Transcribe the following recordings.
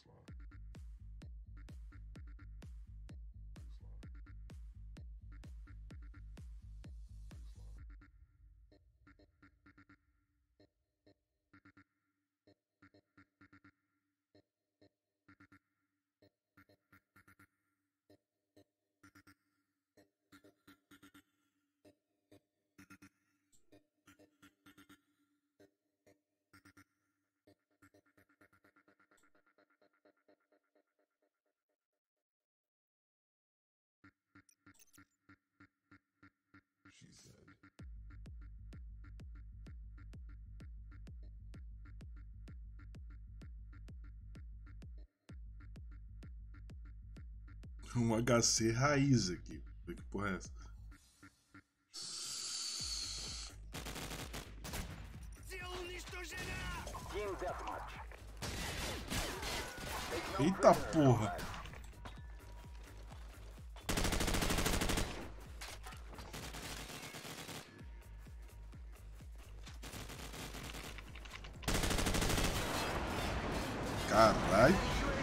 She said. Um HC raiz aqui. Que porra é essa? Eita porra! Caralho!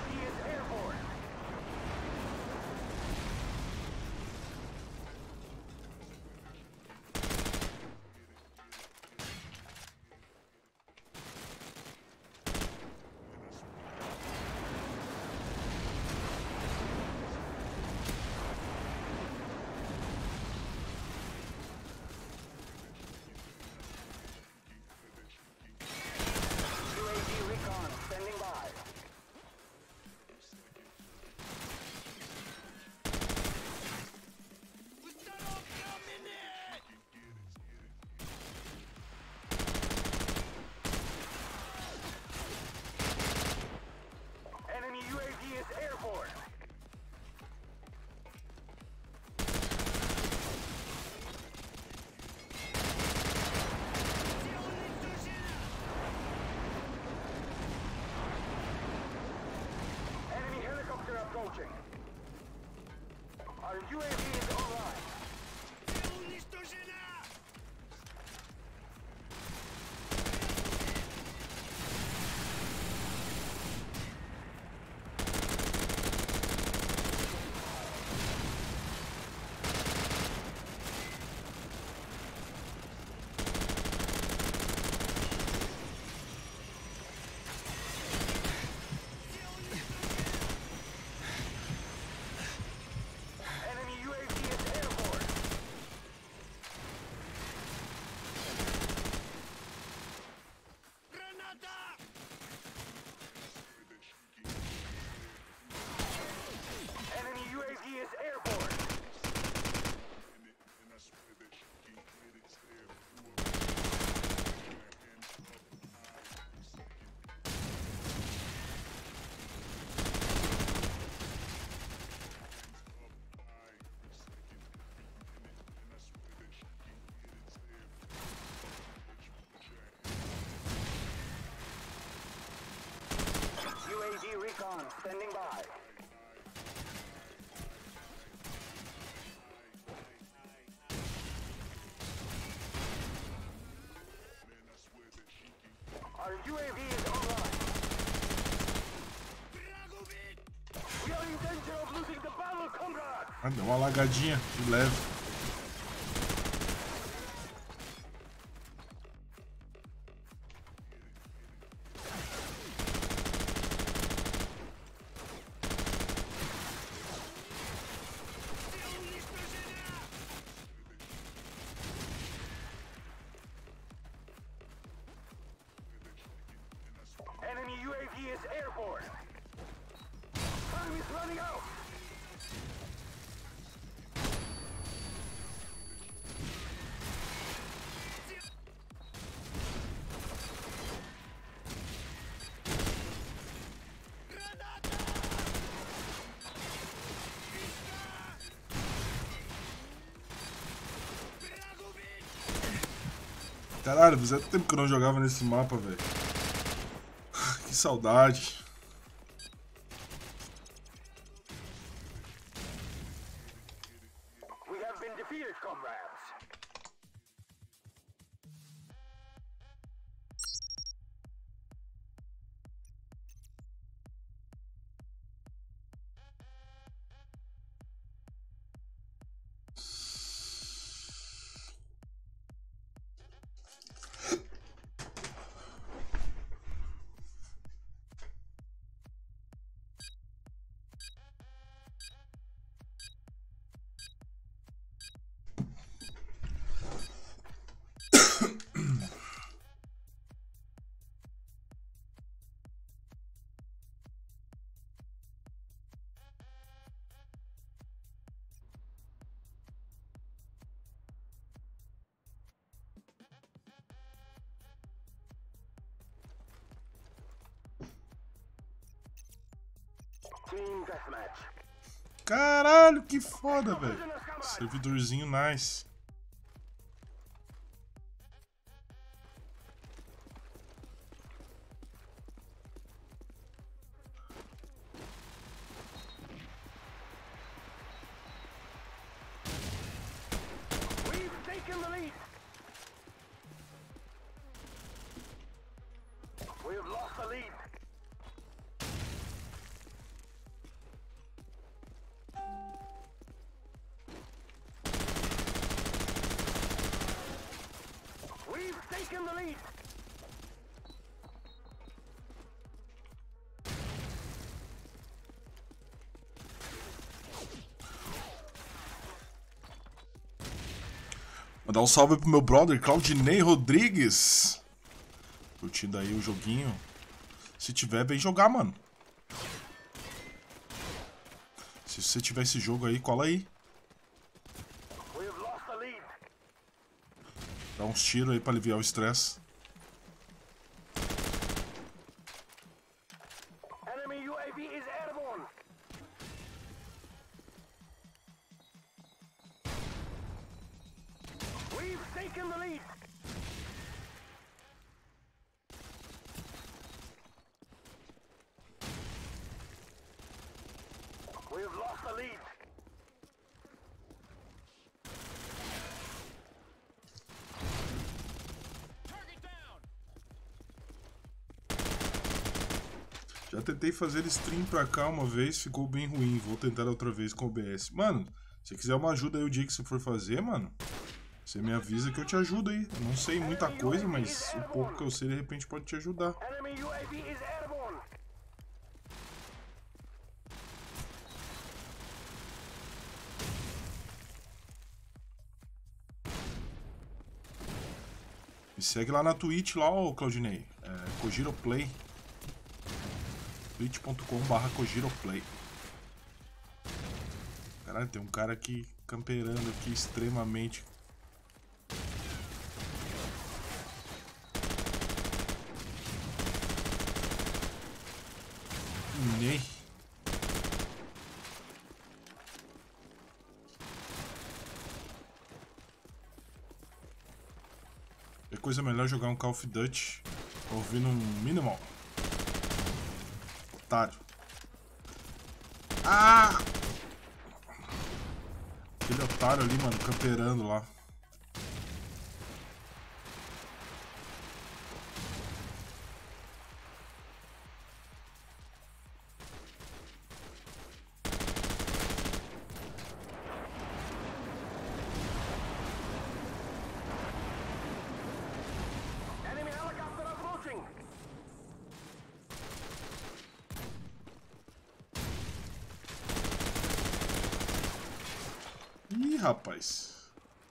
Our UAV is online. Enemy UAV is airborne. Enemy UAV is airborne. UAV recon standing by. Our UAV is online. We are in danger of losing the battle, comrades! Ah, deu uma lagadinha de leve. Enemy UAV is airborne. Time is running out. Caralho, fazia tempo que eu não jogava nesse mapa, velho. Que saudade. We have been defeated, comrades. Team deathmatch. Caralho, que foda, velho. Servidorzinho nice. We've taken the lead. We've lost the lead. We've taken the lead. Mandar um salve pro meu brother Claudinei Rodrigues. Curtindo aí o joguinho. Se tiver, vem jogar, mano. Se você tiver esse jogo aí, cola aí. We've lost the lead. Dá uns tiros aí pra aliviar o estresse. Enemy UAV is airborne. We've taken the lead. We've lost the lead. Já tentei fazer stream pra cá uma vez, ficou bem ruim. Vou tentar outra vez com o OBS. Mano, se quiser uma ajuda aí o dia que você for fazer, mano, você me avisa que eu te ajudo aí. Eu não sei muita coisa, mas o pouco que eu sei de repente pode te ajudar. Enemy UAV is airborne. Me segue lá na Twitch, lá, ô Claudinei. É Kojiroplay. twitch.com/Kojiroplay. Caralho, tem um cara aqui camperando aqui extremamente. Ney. É coisa melhor jogar um Call of Duty ouvindo um Minimal. Otário. Ah! Aquele otário ali, mano, camperando lá. Enemy helicopter approaching. Ih, rapaz.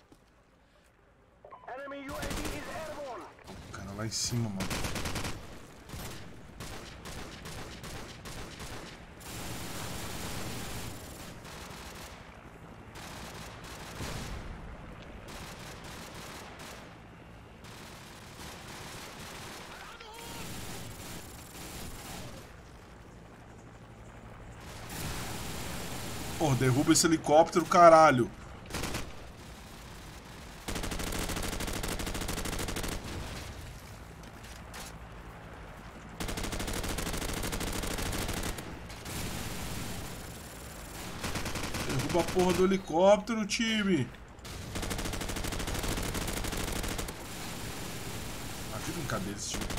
Enemy UAV is airborne. O cara lá em cima, mano. Pô, derruba esse helicóptero, caralho. Derruba a porra do helicóptero, time. Ah, que brincadeira esse time.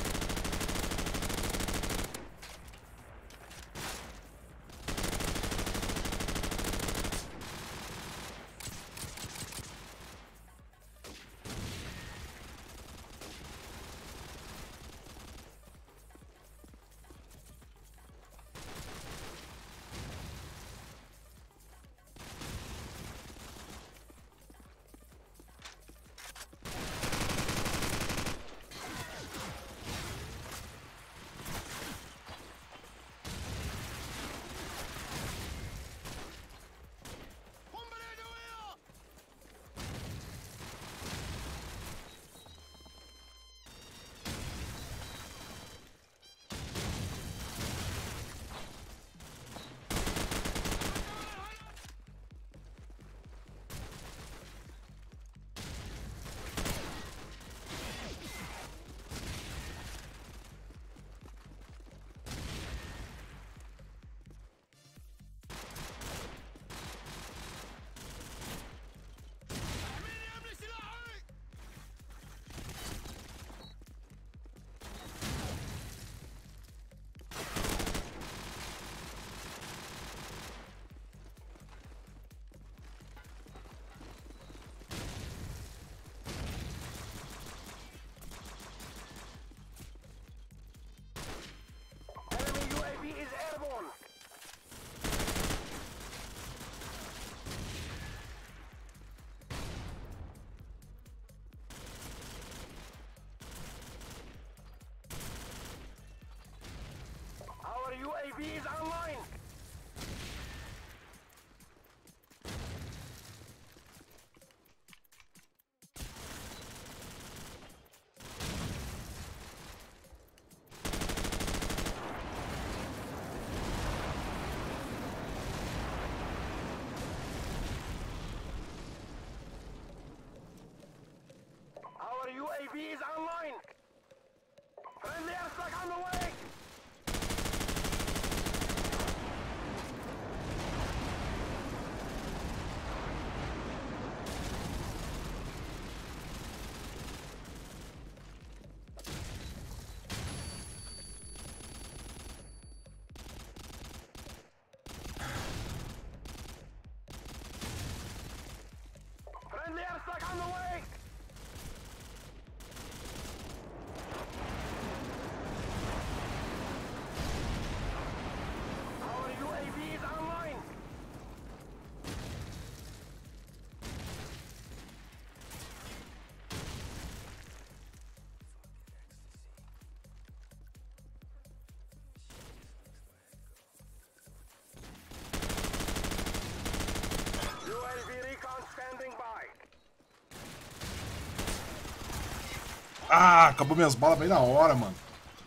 UAV is online. Friendly airstrike on the way. Friendly airstrike on the way. Our UAV is online. UAV recon standing by. Ah, acabou minhas balas bem na hora, mano.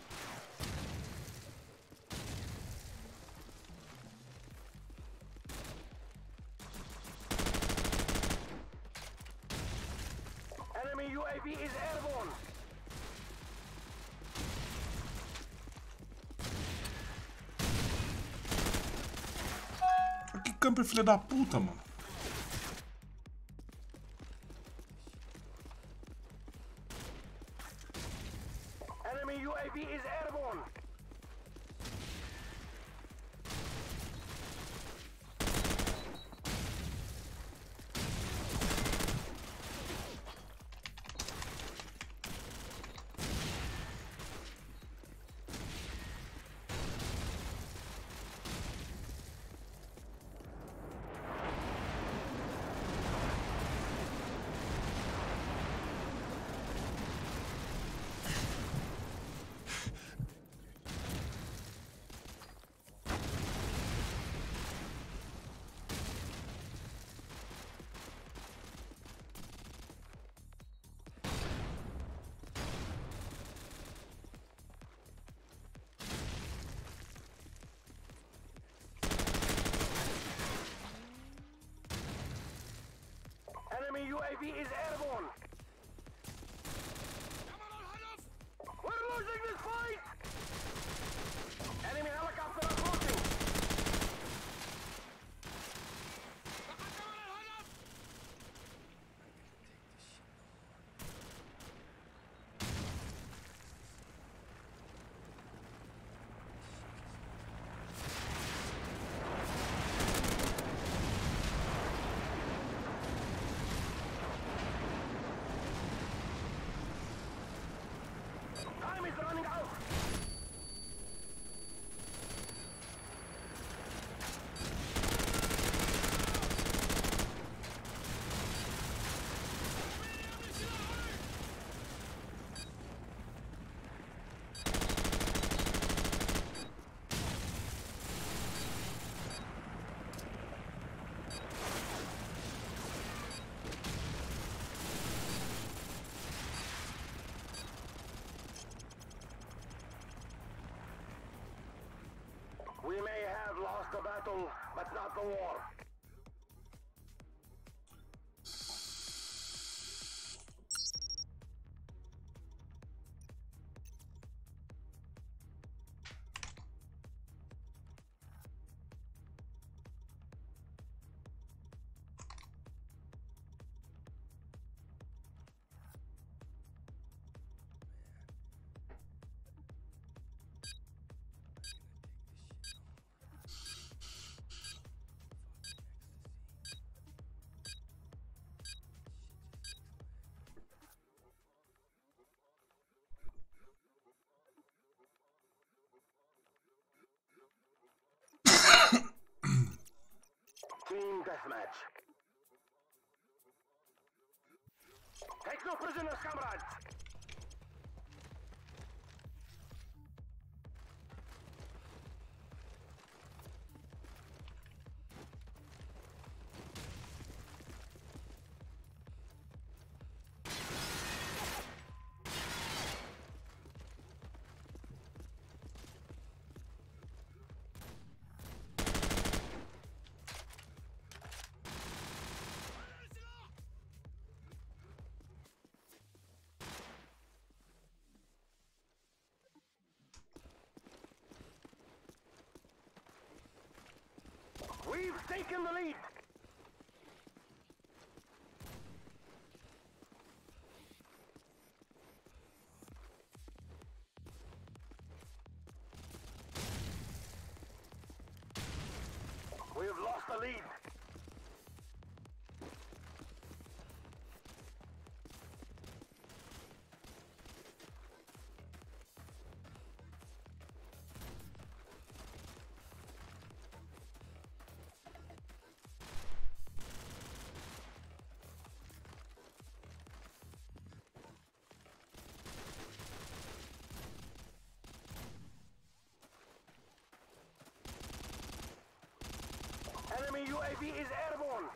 Enemy UAV is airborne. Que camper filha da puta, mano. Enemy UAV is airborne. Enemy UAV is airborne. We're losing this fight! Enemy helicopter approaching. Time is running out. We may have lost the battle, but not the war. Team deathmatch. Take no prisoners, comrades. We've taken the lead. We have lost the lead. Enemy UAV is airborne.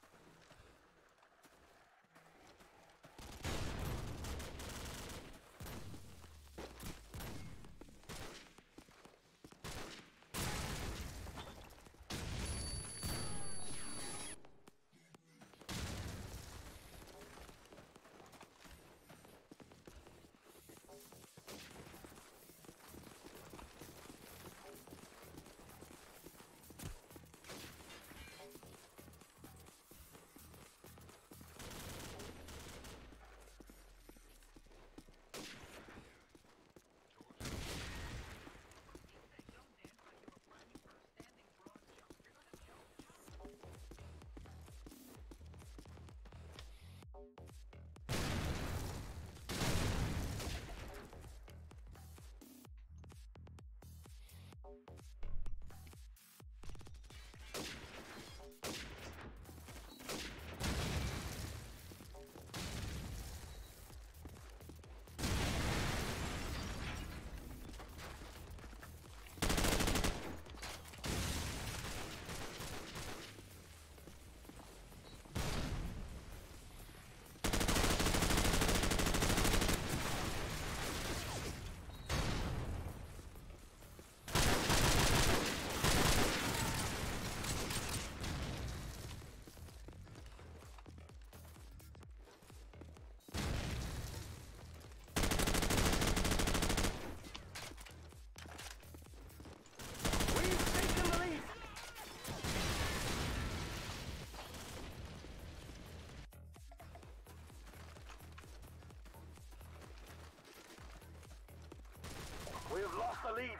We have lost the lead.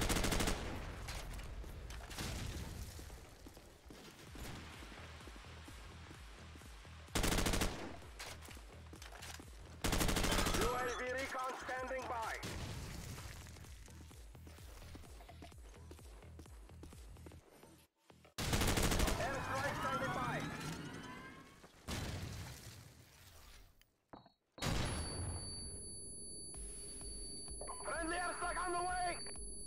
UAV recon standing by. Airstrike standing by. Friendly airstrike on the way!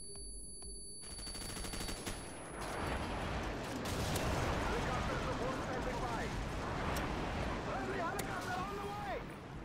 Helicopter support standing by. Friendly helicopter on the way!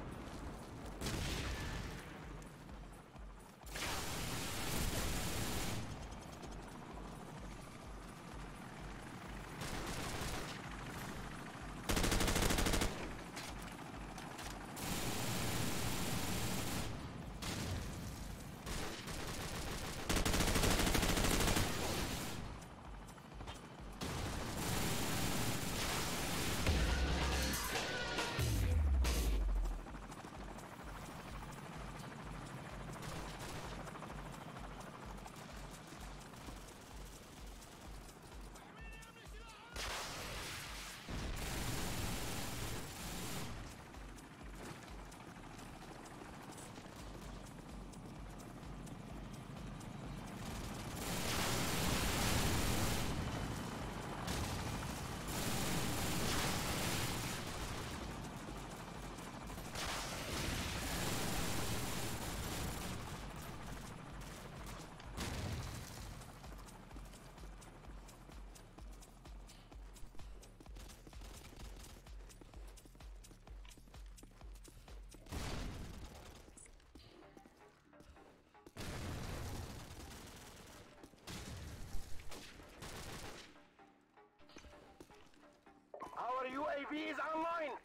Our UAV is online!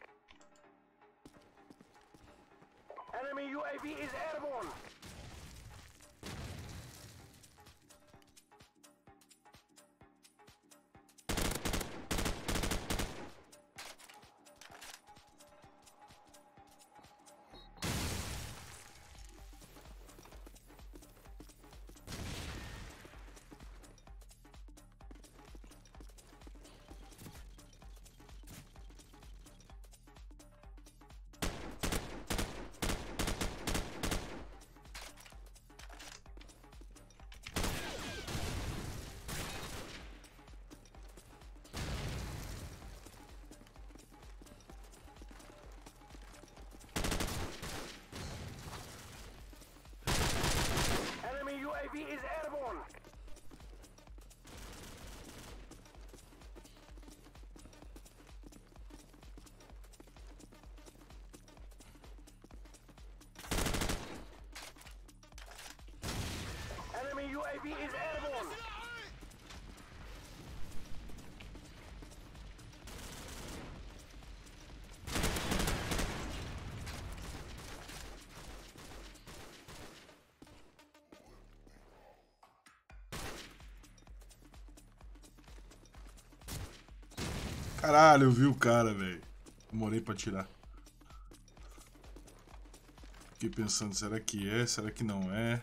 Enemy UAV is airborne! UAV is airborne. Caralho, eu vi o cara, velho. Demorei pra tirar. Fiquei pensando, será que é? Será que não é?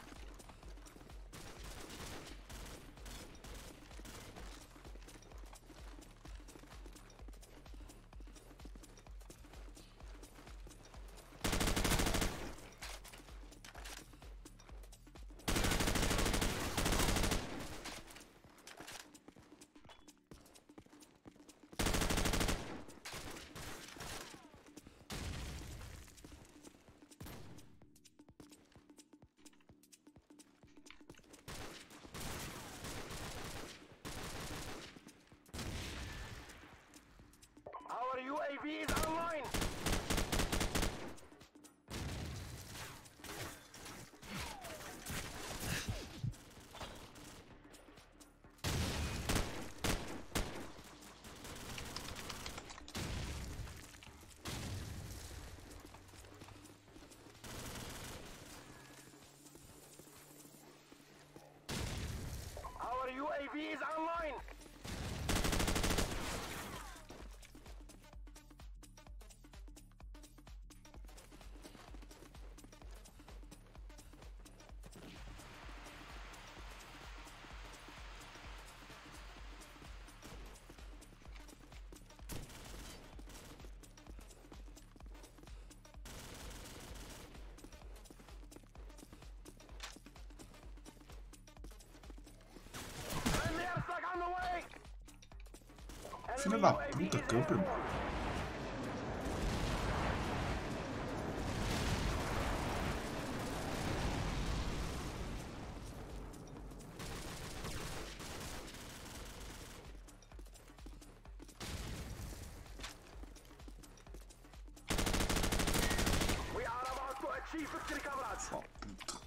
Our UAV is online. Our UAV is online. Friendly airstrike on the way. Filha da puta, camper, mano. We are about to achieve victory, comrades. Ó, puta.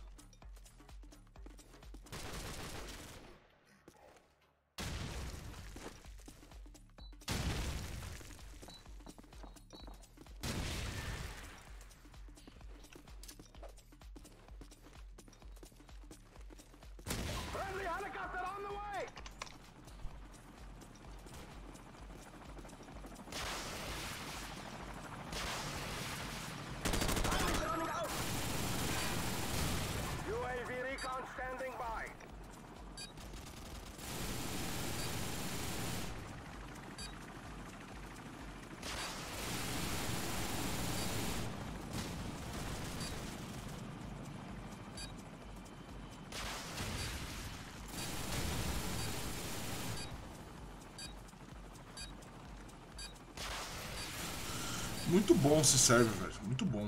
Friendly helicopter on the way. Time is running out. UAV recon standing by. Muito bom esse server, velho. Muito bom.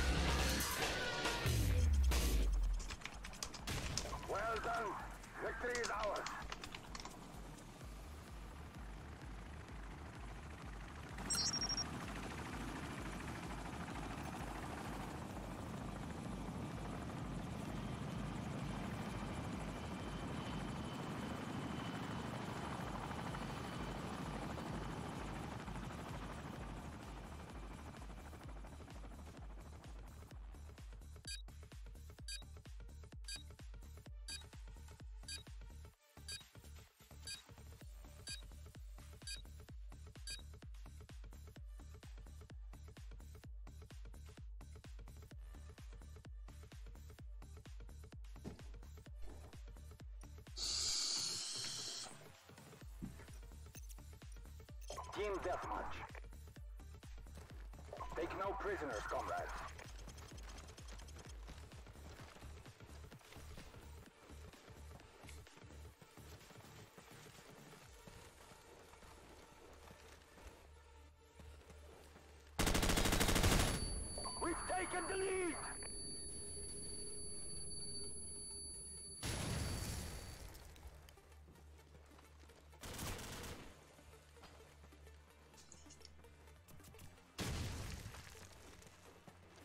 Well done. Victory is ours. Team deathmatch. Take no prisoners, comrades. We've taken the lead!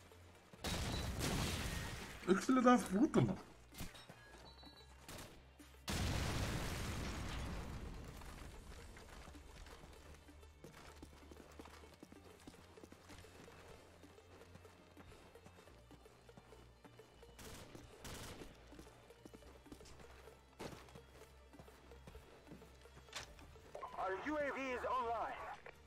Que filha da puta, mano. UAV is online.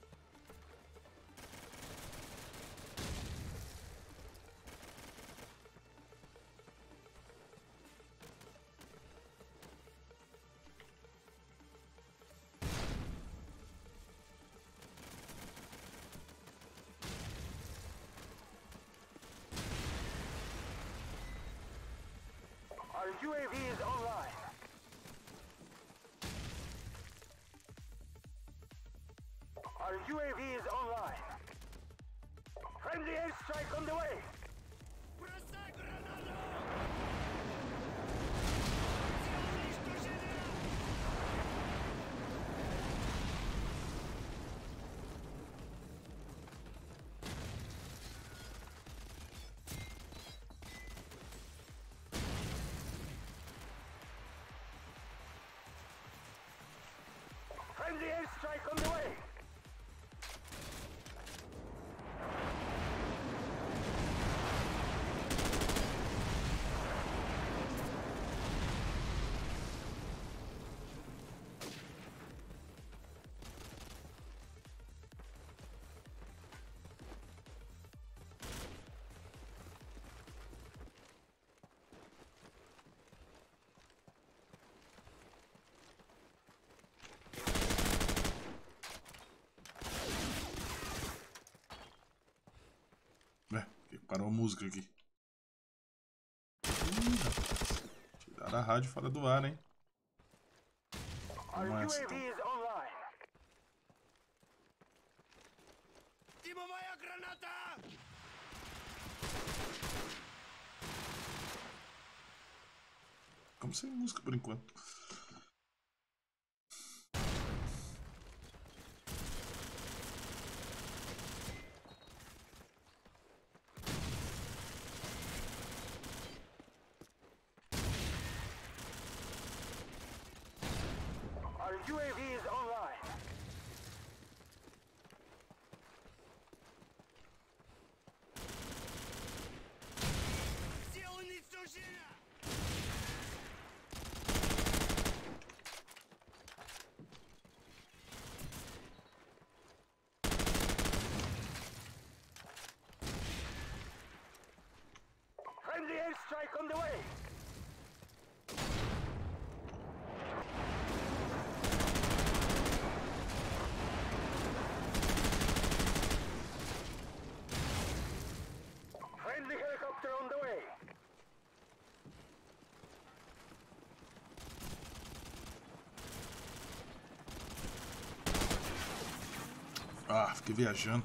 Our UAV is online. Our UAV is online. Friendly airstrike on the way. Бросай гранату! Friendly airstrike on the way. Parou a música aqui. Rapaz. Tiraram a rádio fora do ar, hein? Our Vamos essa, UAV então. is online. Дымовая граната! Ficamos sem música por enquanto. Our UAV is online. Сил уничтожения! Friendly airstrike on the way. Friendly helicopter on the way. Ah, fiquei viajando.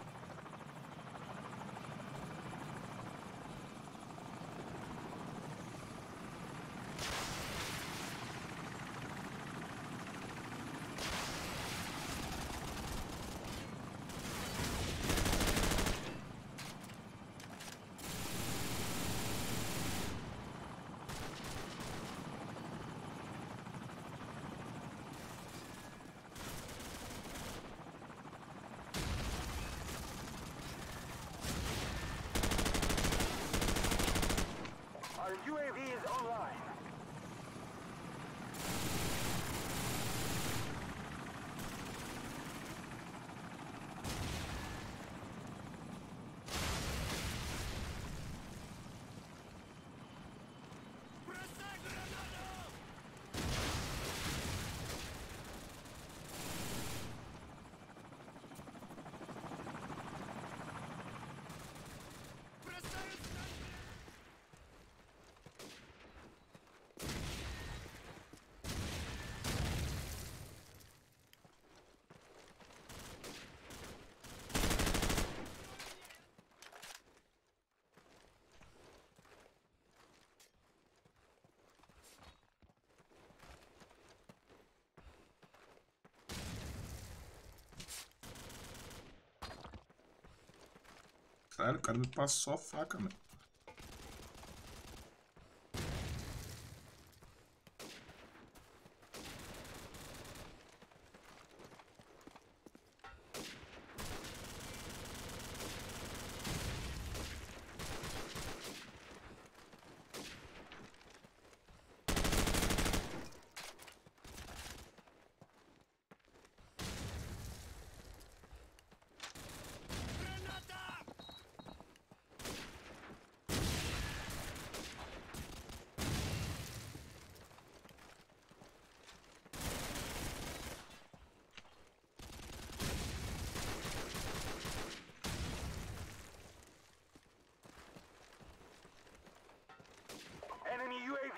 Our UAV is online. Бросай гранату! Бросаю снайпера! Caralho, o cara me passou a faca, mano.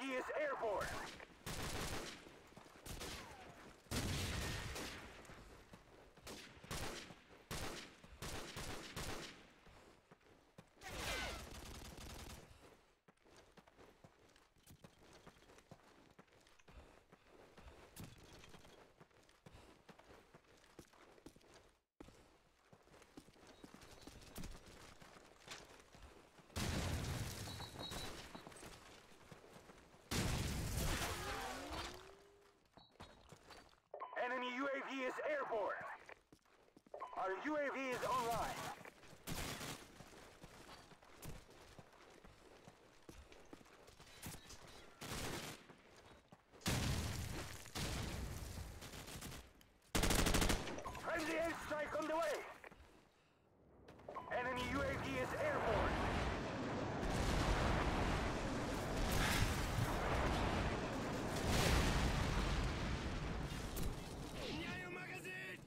UAV is airborne. Enemy UAV is airborne. Our UAV is online. Friendly airstrike on the way. Enemy UAV is airborne. Меняю магазин!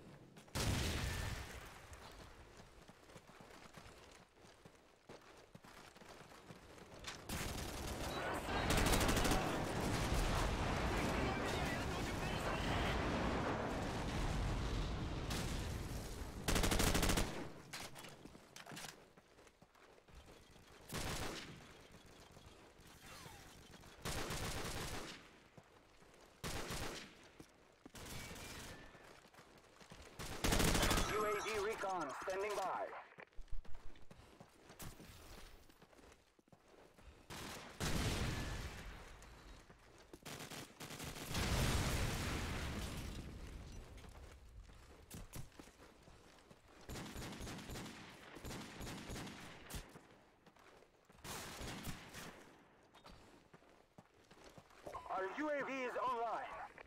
UAV recon standing by. Our UAV is online.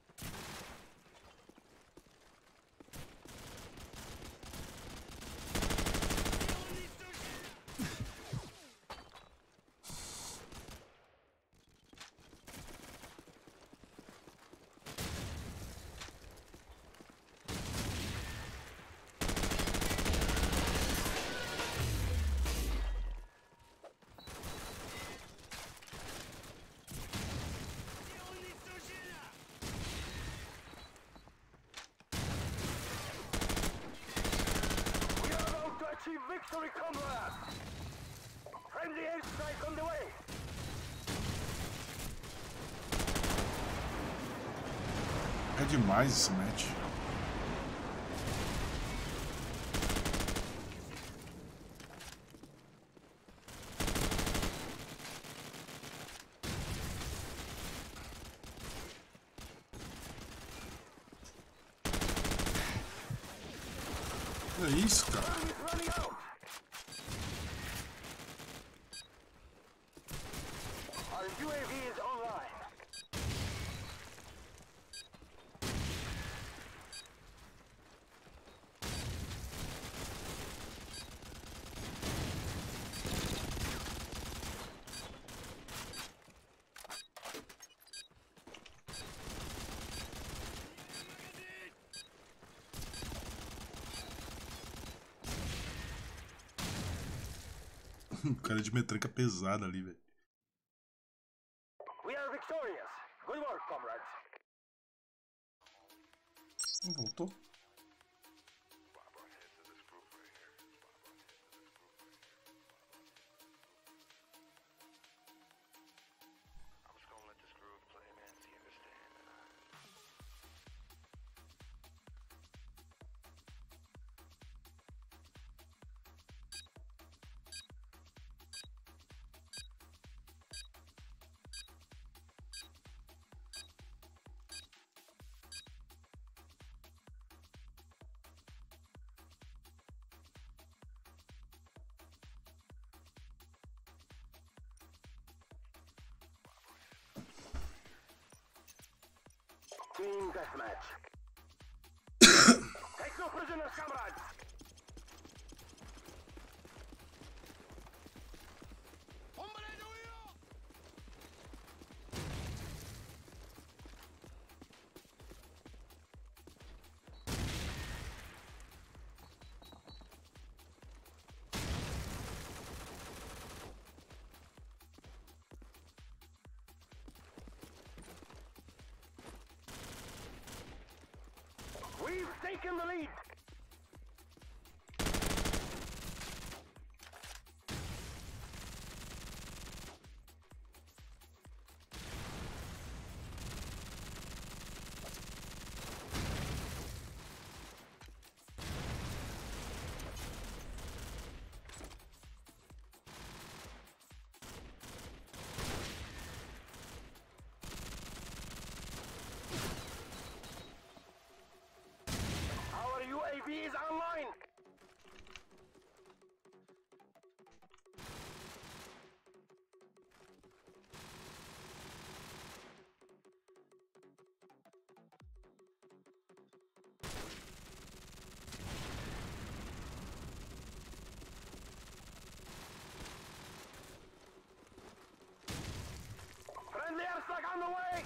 We are about to achieve victory, comrades! Friendly airstrike on the way! É demais esse match. É isso, cara. Time is running out! Our UAV is online. O cara de metranca pesada ali, velho. We are victorious. Good work, comrades. Não voltou? I'm just gonna let this groove play, man. See you understand. Team deathmatch. Take no prisoners, comrades! Hombre de huido! We've taken the lead. Our UAV is online. Friendly airstrike on the way.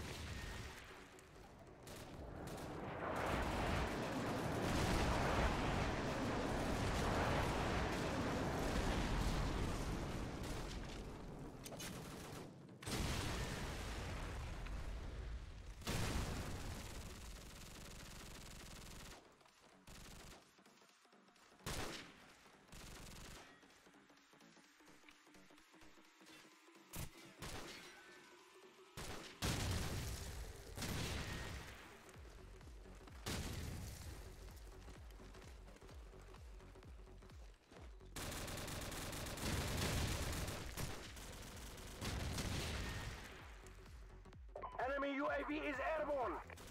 Enemy UAV is airborne.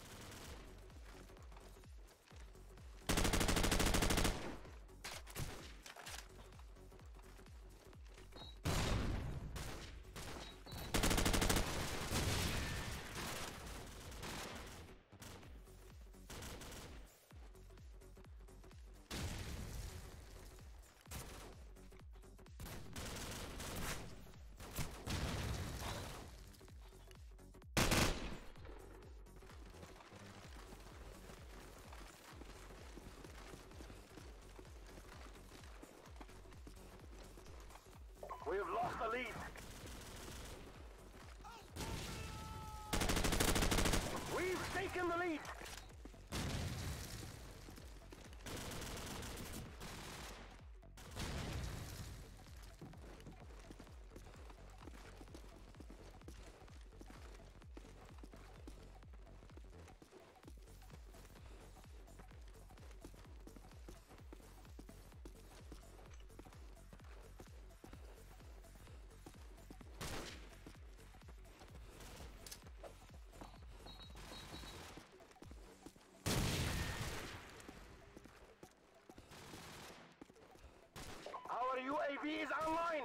We have lost the lead. We've taken the lead. Our UAV is online.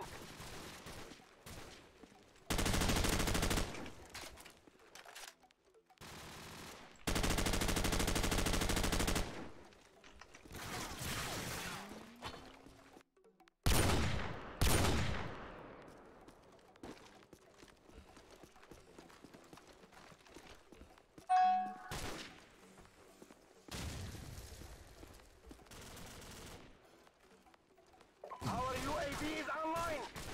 Our UAV is online.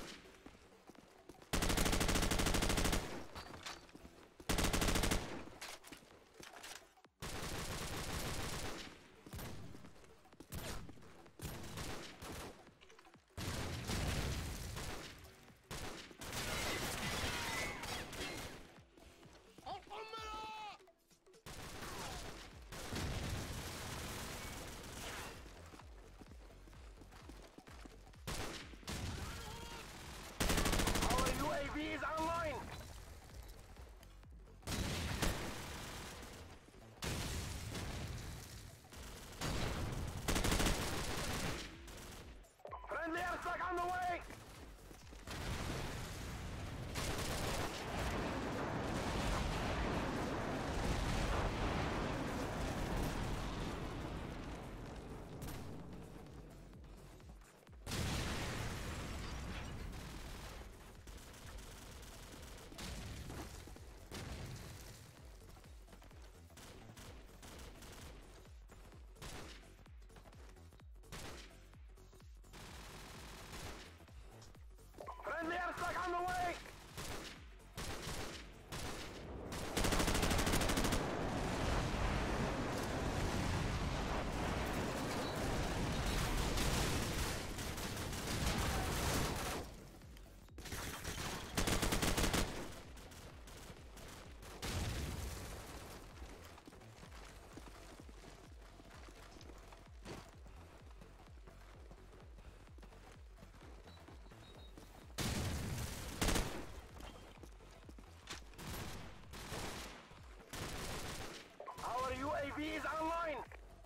UAV is online.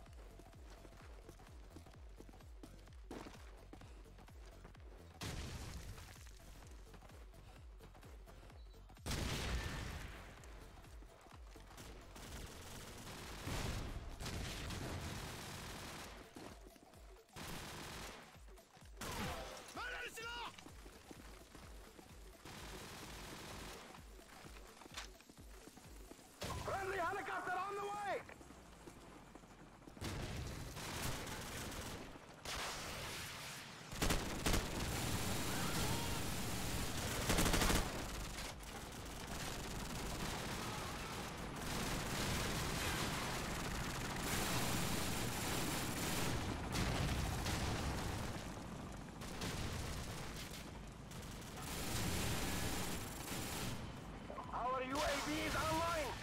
Friendly helicopter on the way! Our UAV is online!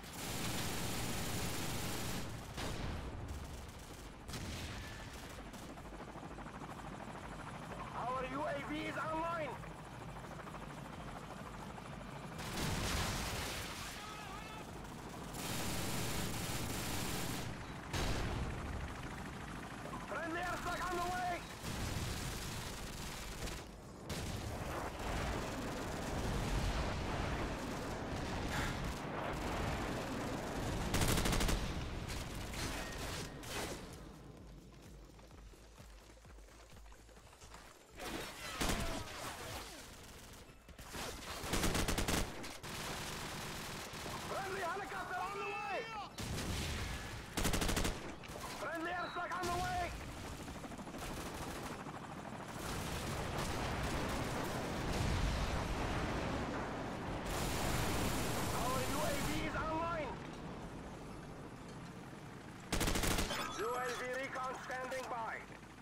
Our UAV is online! Friendly airstrike on the way! Friendly helicopter on the way! Friendly airstrike on the way! Our UAV is online! UAV recon standing by!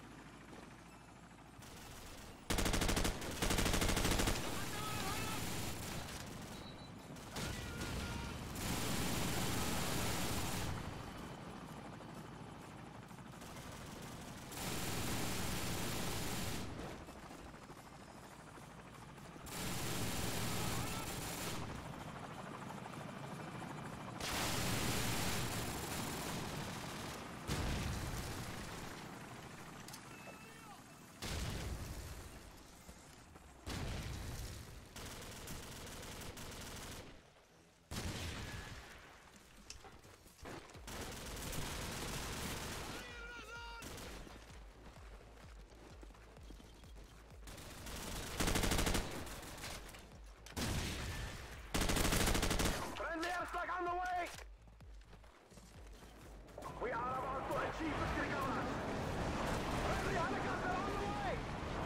Friendly airstrike on the way! We are about to achieve victory, Governor! Friendly helicopter on the way!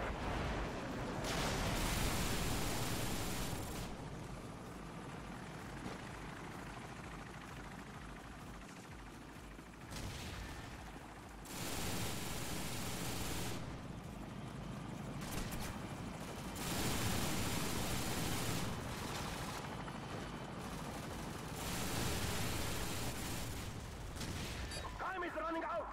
Time is running out!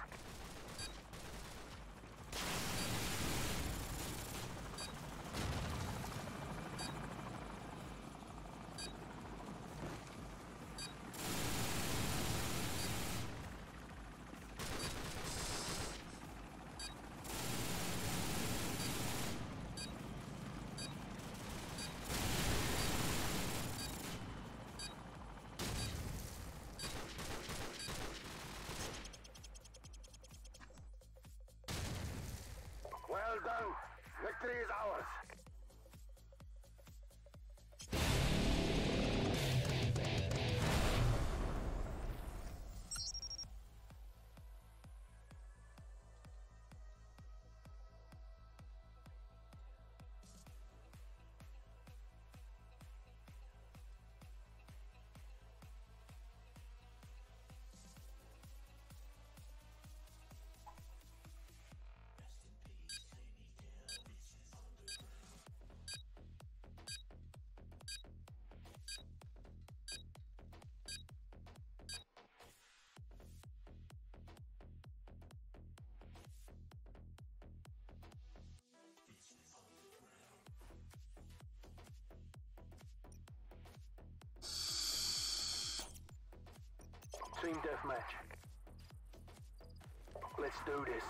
Well done. Victory is ours. Team deathmatch. Let's do this.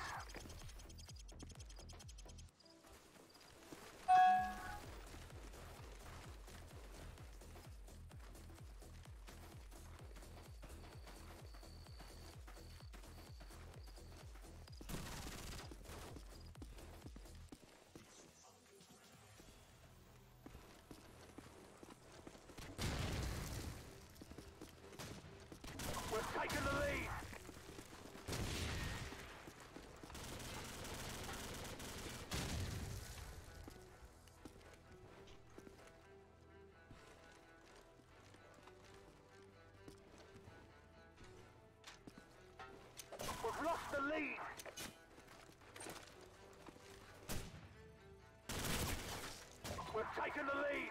We're taking the lead. We've lost the lead. We've taken the lead.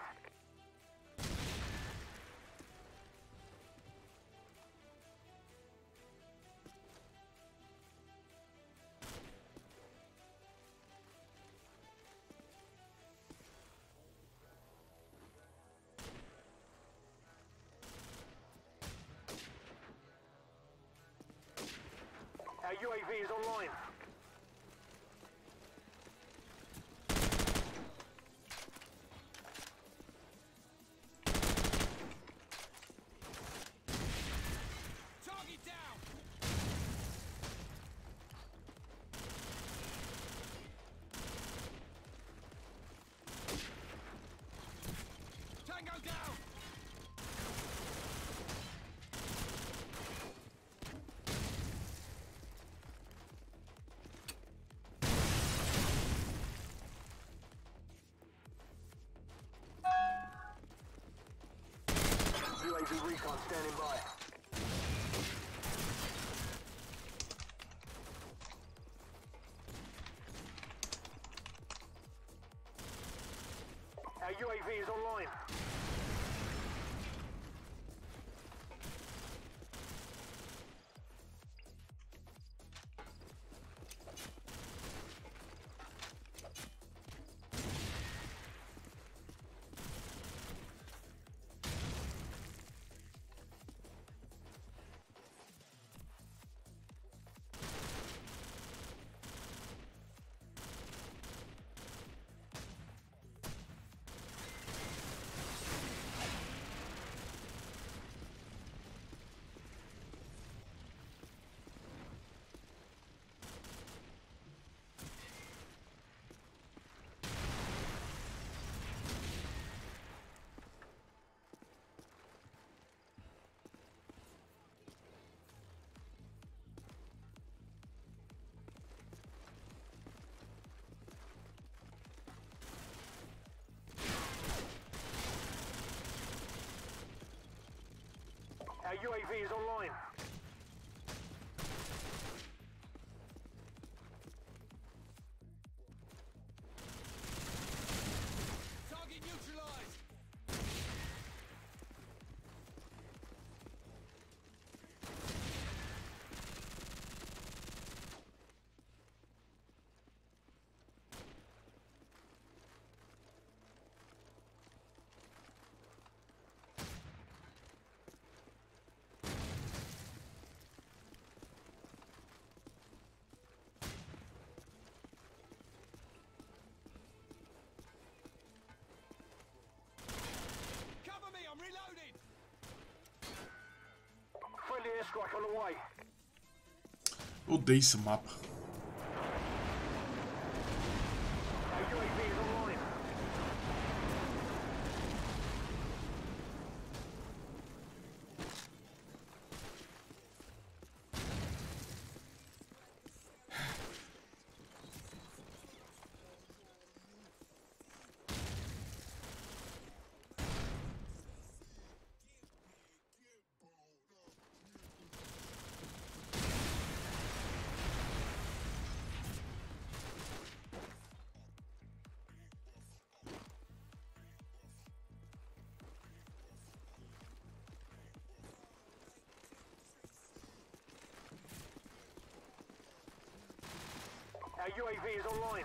Our UAV is online. Target down! Tango down! UAV recon standing by. Our UAV is online. Our UAV is online. Target neutralized! Cover me, I'm reloading! Friendly airstrike on the way. Odeio esse mapa. Our UAV is online. Our UAV is online.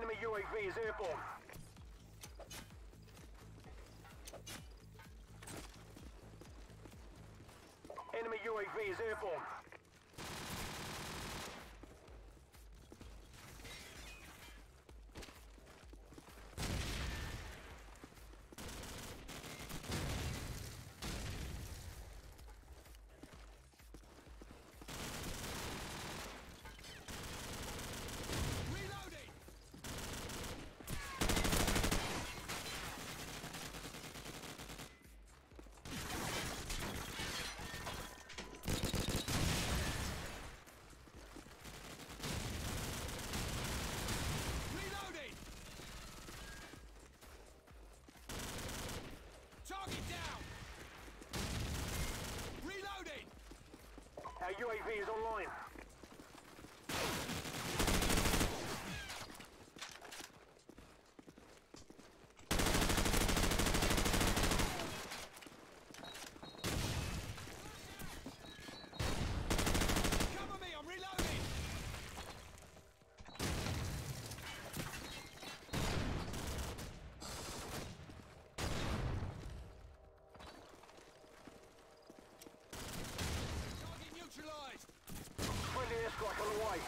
Enemy UAV is airborne. Enemy UAV is airborne. Reloading! Reloading! Target down! Reloading! Our UAV is online. Cover me, I'm reloading! Target neutralized! Friendly airstrike on the way.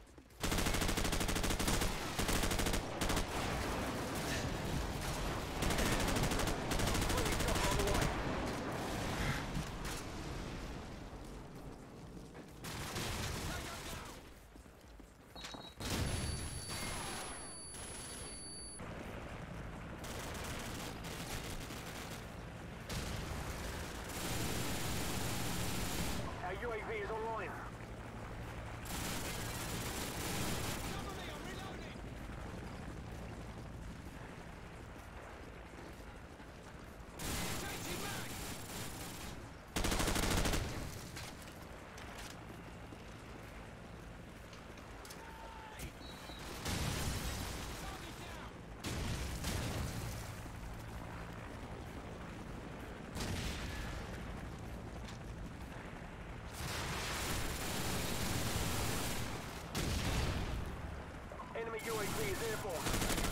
Friendly chopper on the way. Tango down! Our UAV is online. Cover me, I'm reloading! Changing mag! Target down! Enemy UAV is airborne.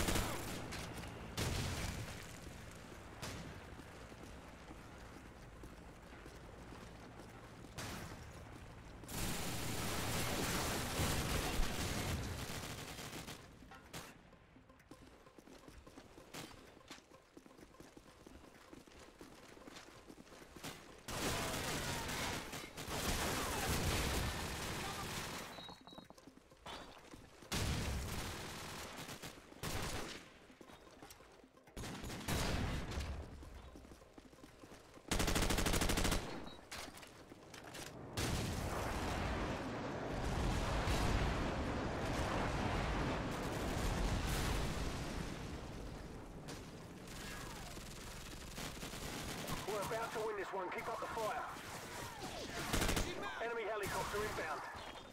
We're about to win this one. Keep up the fire. Changing mag! Enemy helicopter inbound.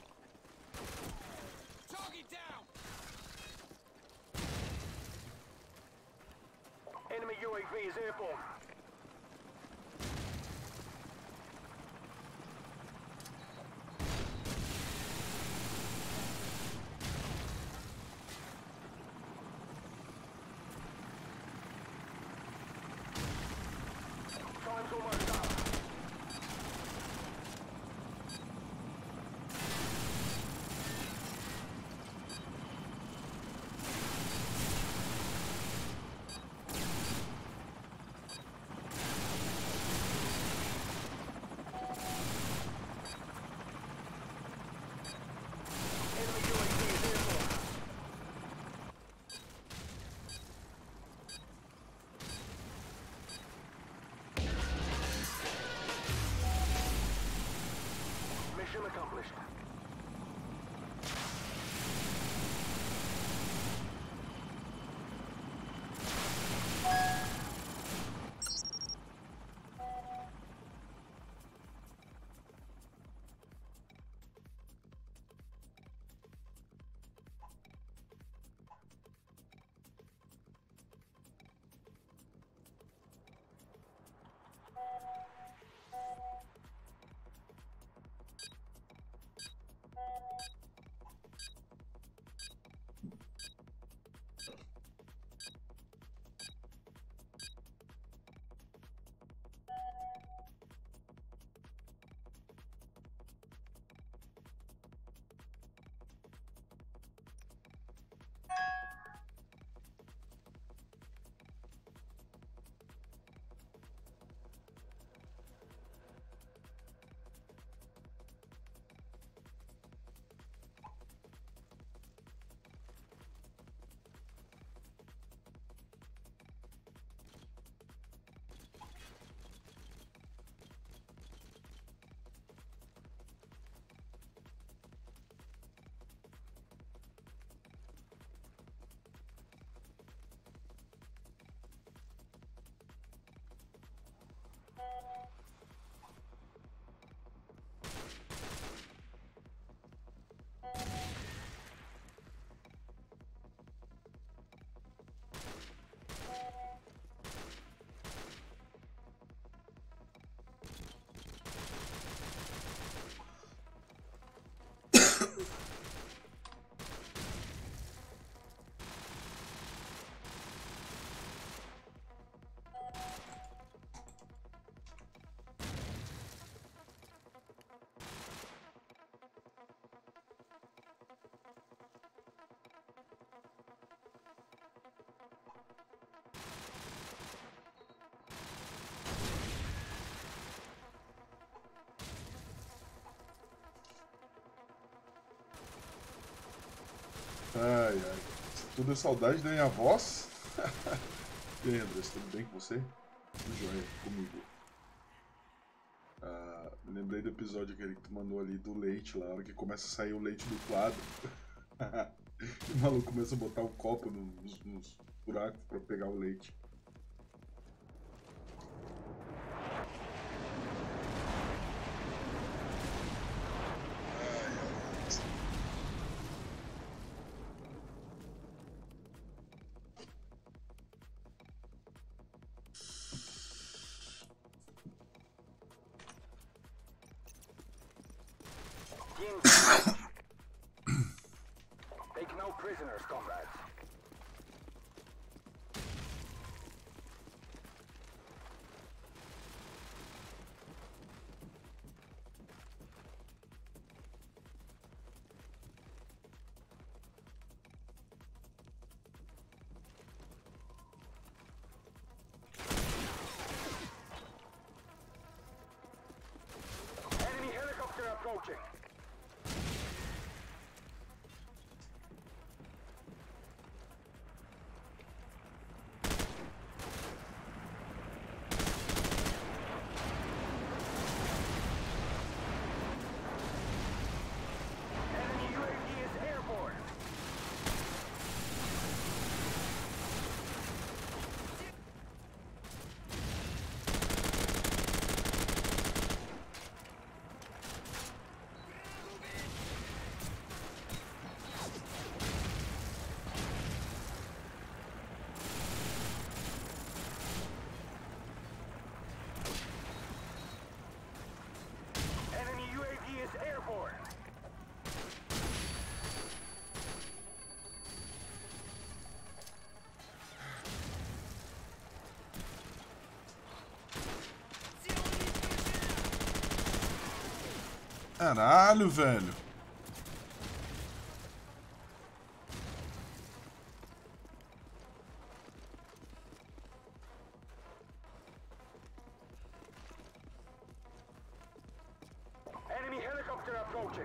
Target down! Enemy UAV is airborne. Time's almost up. Enemy UAV is airborne. Mission accomplished. Ai, ai. Isso tudo é saudade da minha voz? E aí, Andrés, tudo bem com você? Tudo jóia comigo. Me lembrei do episódio que tu mandou ali do leite lá, a hora que começa a sair o leite do quadro. E o maluco começa a botar o copo nos buracos pra pegar o leite. Take no prisoners, comrades. Enemy helicopter approaching. Enemy UAV is airborne. Enemy UAV is airborne. Caralho, velho. Enemy helicopter approaching.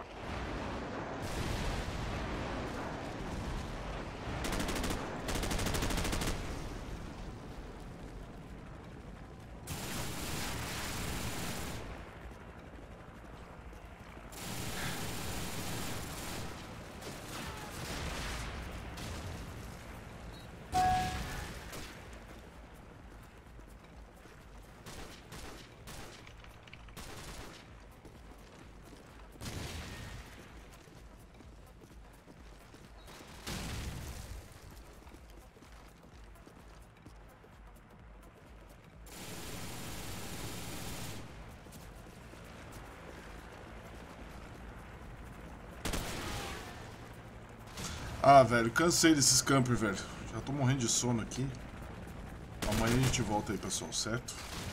Ah, velho, cansei desses campers, velho. Já tô morrendo de sono aqui. Amanhã a gente volta aí, pessoal, certo?